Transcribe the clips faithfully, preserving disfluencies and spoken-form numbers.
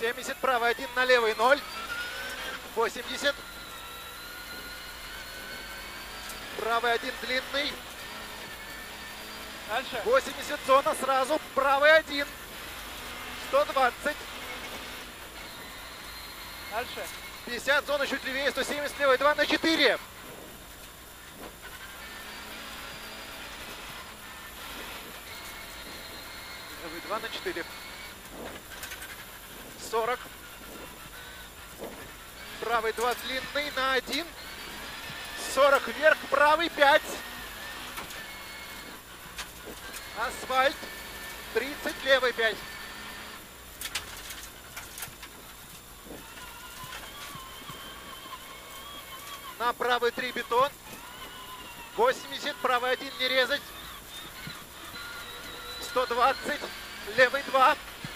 семьдесят, правый один, на левый ноль. восемьдесят. Правый один длинный. Дальше. восемьдесят, зона сразу. Правый один. сто двадцать. Дальше. пятьдесят, зона чуть левее. сто семьдесят, левый два на четыре. Левый два на четыре. сорок. Правый два длинный на один. сорок вверх, правый пять. Асфальт. тридцать, левый пять. На правый три бетон. восемьдесят, правый один не резать. сто двадцать, левый два.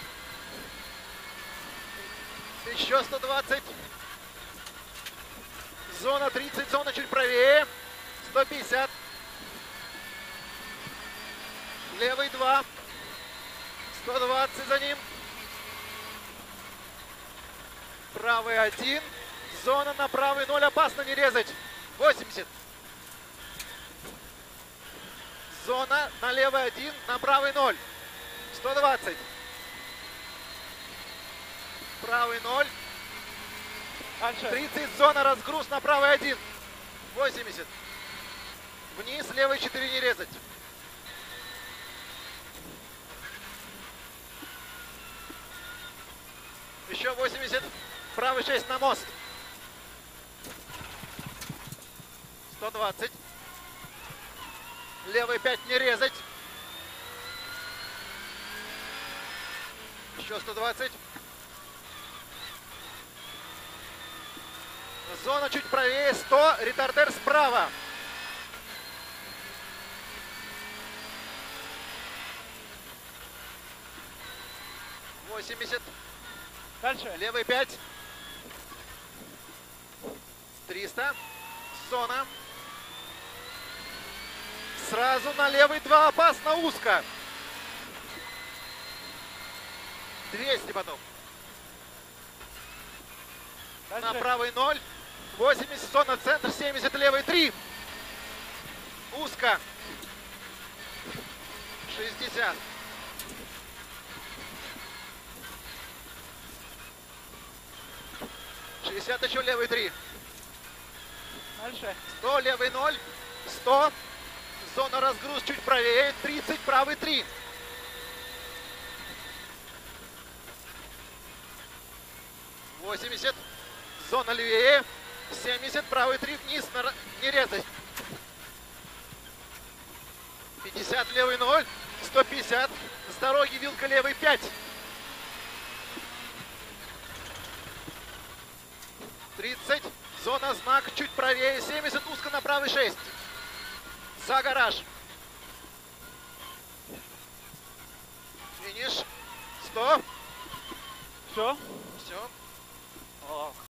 Еще сто двадцать. Зона тридцать, зона чуть правее. сто пятьдесят. Левый два. сто двадцать за ним. Правый один. Зона на правый ноль. Опасно не резать. восемьдесят. Зона на левый один. На правый ноль. сто двадцать. Правый ноль. Дальше. тридцать. Зона разгруз на правый один. восемьдесят. Вниз, левый четыре не резать. Еще восемьдесят. Правый шесть на мост. сто двадцать. Левый пять не резать. Еще сто двадцать. Зона чуть правее. сто. Ретардер справа. восемьдесят. Дальше. Левый пять. триста. Зона. Сразу на левый два. Опасно узко. двести потом. Дальше. На правый ноль. восемьдесят. Зона центр. семьдесят. Левый три. Узко. шестьдесят. шестьдесят еще левый три. Дальше. сто, левый ноль. сто. Зона разгруз чуть правее. тридцать, правый три. восемьдесят. Зона левее. семьдесят, правый три вниз. На... Не резать. пятьдесят, левый ноль. сто пятьдесят. С дороги вилка левый пять. тридцать. Зона знак чуть правее. семьдесят. Узко на правый шесть. За гараж. Финиш. сто. Все. Все. О,